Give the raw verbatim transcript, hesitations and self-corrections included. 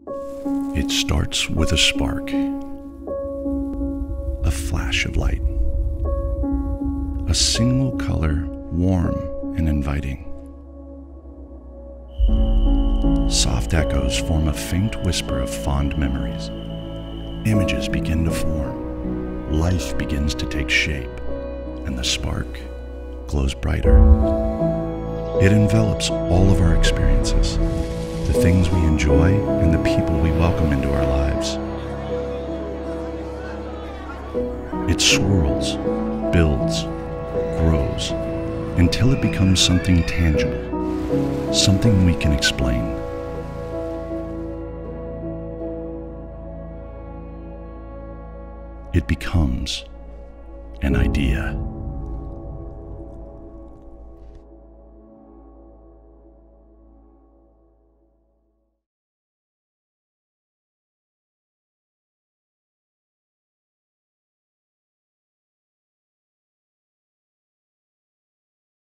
It starts with a spark, a flash of light, a single color, warm and inviting. Soft echoes form a faint whisper of fond memories. Images begin to form, life begins to take shape, and the spark glows brighter. It envelops all of our experiences, the things we enjoy and the people we welcome into our lives. It swirls, builds, grows, until it becomes something tangible, something we can explain. It becomes an idea.